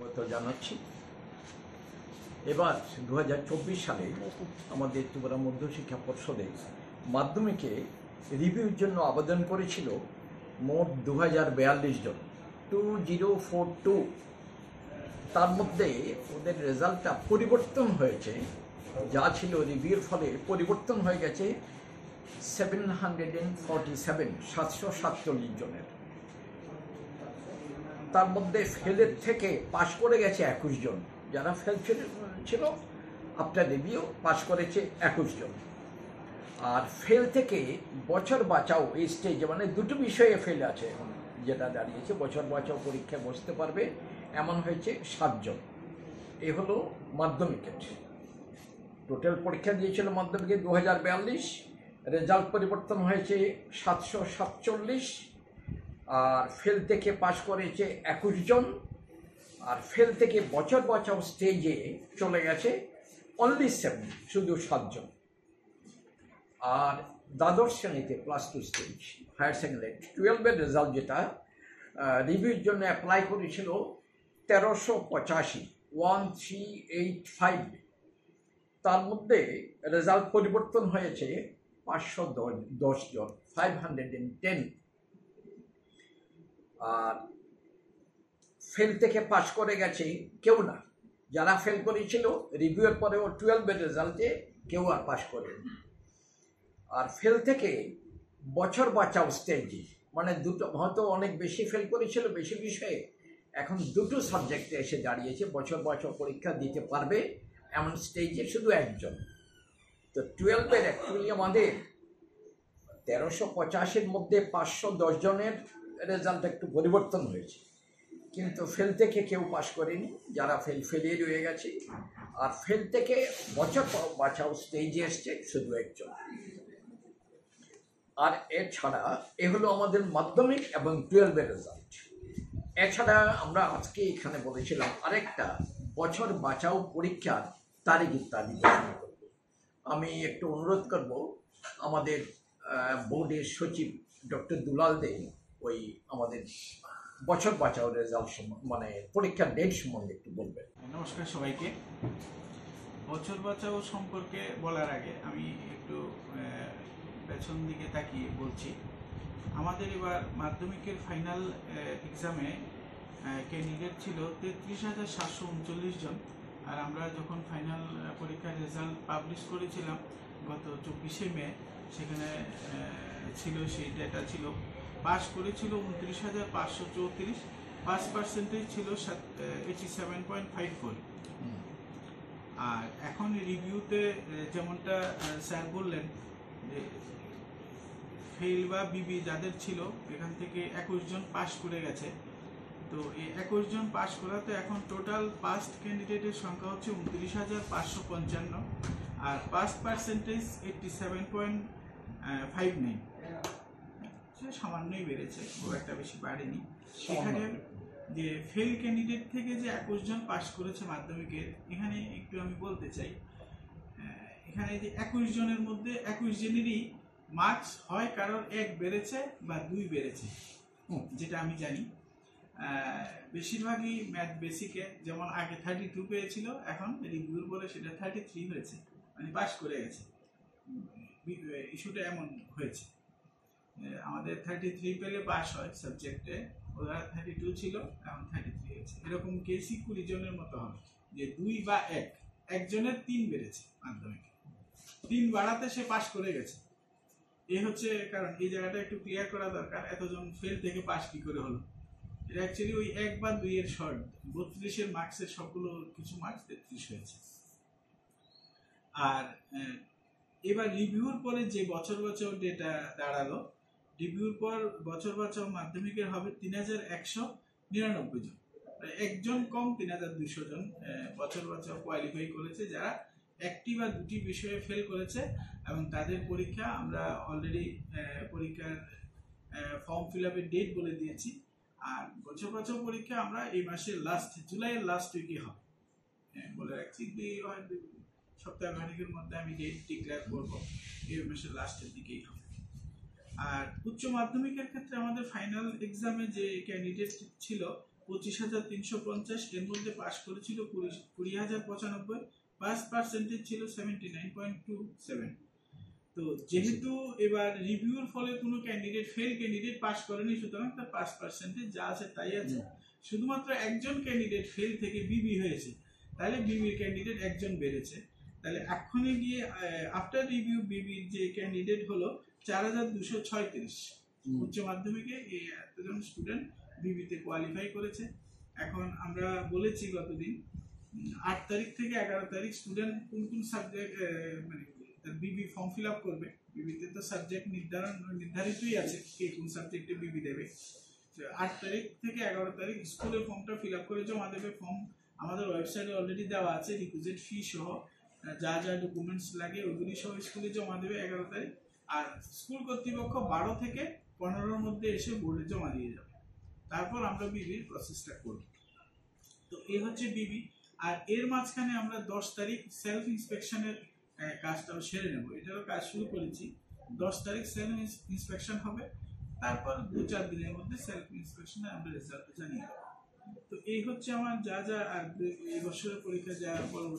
জানাচ্ছি। এবার 2024 সালে আমাদের ত্রিপুরা মধ্যশিক্ষা পর্ষদে মাধ্যমিকে রিভিউর জন্য আবেদন করেছিল মোট 2042 জন, 2042। তার মধ্যে ওদের রেজাল্টটা পরিবর্তন হয়েছে, যা ছিল রিভিউর ফলে পরিবর্তন হয়ে গেছে 747 জনের। তার মধ্যে ফেলের থেকে পাশ করে গেছে 21 জন। যারা ফেল ছিল আফটার রিভিউ পাশ করেছে 21 জন। আর ফেল থেকে বছর বাঁচাও এই স্টেজে, মানে দুটো বিষয়ে ফেল আছে এখন, যেটা দাঁড়িয়েছে বছর বাঁচাও পরীক্ষায় বসতে পারবে এমন হয়েছে 7 জন। এ হলো মাধ্যমিকের। টোটাল পরীক্ষা দিয়েছিল মাধ্যমিকে 2042, রেজাল্ট পরিবর্তন হয়েছে 747। আর ফেল থেকে পাশ করেছে 21 জন। আর ফেল থেকে বছর বাঁচাও স্টেজে চলে গেছে অনলি 7, শুধু 7 জন। আর দ্বাদশ শ্রেণীতে +2 স্টেজ হায়ার সেকেন্ডারি 12-এর রেজাল্ট, যেটা রিভিউর জন্য অ্যাপ্লাই করেছিল 1385, তার মধ্যে রেজাল্ট পরিবর্তন হয়েছে 510 জন, 510। আর ফেল থেকে পাশ করে গেছে কেউ না। যারা ফেল করেছিল রিভিউয়ের পরেও 12-এর রেজাল্টে কেউ আর পাশ করেনি। আর ফেল থেকে বছর বাঁচাও স্টেজে, মানে দুটো, হয়তো অনেক বেশি ফেল করেছিল বেশি বিষয়ে, এখন দুটো সাবজেক্টে এসে দাঁড়িয়েছে বছর বাঁচাও পরীক্ষা দিতে পারবে এমন স্টেজে শুধু একজন। তো 12-এর অ্যাকচুয়ালি আমাদের 1385-এর মধ্যে 510 জনের রেজাল্ট একটু পরিবর্তন হয়েছে, কিন্তু ফেল থেকে কেউ পাশ করেনি। যারা ফেলিয়ে রয়ে গেছে। আর ফেল থেকে বছর বাঁচাও স্টেজে এসছে শুধু একজন। আর এছাড়া এ হলো আমাদের মাধ্যমিক এবং 12-এর রেজাল্ট। এছাড়া আমরা আজকে এখানে বলেছিলাম আরেকটা বছর বাঁচাও পরীক্ষার তারিখ ইত্যাদি ঘোষণা করব। আমি একটু অনুরোধ করব আমাদের বোর্ডের সচিব ডক্টর দুলাল দে ওই আমাদের বছর বাঁচাও রেজাল্ট মানে পরীক্ষার ডেট সম্বন্ধে একটু বলবেন। নমস্কার সবাইকে। বছর বাঁচাও সম্পর্কে বলার আগে আমি একটু পেছন দিকে তাকিয়ে বলছি। আমাদের এবার মাধ্যমিকের ফাইনাল এক্সামে ক্যান্ডিডেট ছিল 33,739 জন। আর আমরা যখন ফাইনাল পরীক্ষার রেজাল্ট পাবলিশ করেছিলাম গত 24শে মে, সেখানে ছিল সেই ডেটা ছিল পাস করেছিল 29,534, পাস পার্সেন্টেজ ছিল 87.54। আর এখন রিভিউতে যেমনটা স্যার বললেন যে ফেল বা বিবি যাদের ছিল এখান থেকে 21 জন পাস করে গেছে। তো এই 21 জন পাস করাতে এখন টোটাল পাস্ট ক্যান্ডিডেটের সংখ্যা হচ্ছে 29,555। আর পাস পার্সেন্টেজ 87.59। সামান্যই বেড়েছে, খুব একটা বেশি বাড়েনি। এখানে যে ফেল ক্যান্ডিডেট থেকে যে 21 জন পাস করেছে মাধ্যমিকের, এখানে একটু আমি বলতে চাই, এখানে যে 21 জনের মধ্যে 21 জনেরই মার্কস হয় কারোর 1 বেড়েছে বা 2 বেড়েছে, যেটা আমি জানি। বেশিরভাগই ম্যাথ বেসিকে, যেমন আগে 32 পেয়েছিল, এখন রিভিউর পরে সেটা 33 হয়েছে, মানে পাস করে গেছে। ইস্যুটা এমন হয়েছে, আমাদের 33 পেলে পাস হয় সাবজেক্টে, ওরা 32 ছিল, এখন 33 হয়েছে। এরকম কেসই 20 জনের মতো হবে যে 2 বা 1, একজনের 3 বেড়েছে মাধ্যমিকে, 3 বাড়াতে সে পাস করে গেছে। এই হচ্ছে কারণ। এই জায়গাটা একটু ক্লিয়ার করা দরকার, এতজন ফেল থেকে পাস কি করে হলো। এটা অ্যাকচুয়ালি ওই 1 বা 2 এর শর্ট, 32-এর মার্কসের সবগুলো কিছু মার্কস 33 হয়েছে। আর এবার রিভিউর পরে যে বছর বাঁচাও ডেটা দাঁড়ালো, রিভিউর পর বছর বাঁচাও মাধ্যমিকের হবে 3,199 জন, একজন কম 3,200 জন বছর বাঁচাও কোয়ালিফাই করেছে, যারা একটি বা দুটি বিষয়ে ফেল করেছে। এবং তাদের পরীক্ষা আমরা অলরেডি পরীক্ষার ফর্ম ফিল আপের ডেট বলে দিয়েছি। আর বছর বাঁচাও পরীক্ষা আমরা এই মাসের জুলাইয়ের লাস্ট উইকে হবে বলে রাখছি। সপ্তাহখানেকের মধ্যে আমি ডেট ডিক্লেয়ার করবো, এই মাসের লাস্টের দিকেই হবে। আর উচ্চ মাধ্যমিকের ক্ষেত্রে আমাদের ফাইনাল এক্সামে যে ক্যান্ডিডেট ছিল 25,350, এর মধ্যে পাস করেছিল 20,095, পাস পার্সেন্টেজ ছিল 79.27। তো যেহেতু এবার রিভিউর ফলে কোনো ক্যান্ডিডেট ফেল ক্যান্ডিডেট পাস করেনি, সুতরাং তার পাস পার্সেন্টেজ যা আছে তাই আছে। শুধুমাত্র একজন ক্যান্ডিডেট ফেল থেকে বিবি হয়েছে, তাহলে বিবির ক্যান্ডিডেট একজন বেড়েছে। তাহলে এখনই গিয়ে আফটার রিভিউ বিবির যে ক্যান্ডিডেট হলো 4,236। উচ্চ মাধ্যমিকে এই এতজন স্টুডেন্ট বিবিতে কোয়ালিফাই করেছে। এখন আমরা বলেছি গতদিন 8 তারিখ থেকে 11 তারিখ স্টুডেন্ট কোন কোন সাবজেক্ট মানে বিবি ফর্ম ফিল আপ করবে। বিবিতে তো সাবজেক্ট নির্ধারিতই আছে কে কোন সাবজেক্টে বিবি দেবে। 8 তারিখ থেকে 11 তারিখ স্কুলে ফর্মটা ফিল আপ করে জমা দেবে। ফর্ম আমাদের ওয়েবসাইটে অলরেডি দেওয়া আছে, রিকুইজিট ফি সহ যা যা ডকুমেন্টস লাগে ওইগুলি সহ স্কুলে জমা দেবে 11 তারিখ। আর স্কুল কর্তৃপক্ষ 12 থেকে 15-র মধ্যে এসে বোর্ডে জমা দিয়ে যাবে। তারপর আমরা বিবির প্রসেসটা করব। তো এই হচ্ছে বিবি। আর এর মাঝখানে আমরা 10 তারিখ সেলফ ইন্সপেকশনের কাজটাও সেরে নেব। এটারও কাজ শুরু করেছি। 10 তারিখ সেলফ ইন্সপেকশন হবে, তারপর 2-4 দিনের মধ্যে সেলফ ইন্সপেকশনে আমরা রেজাল্ট জানিয়ে দেবো। তো এই হচ্ছে আমার যা যা আর এই বছরের পরীক্ষা যা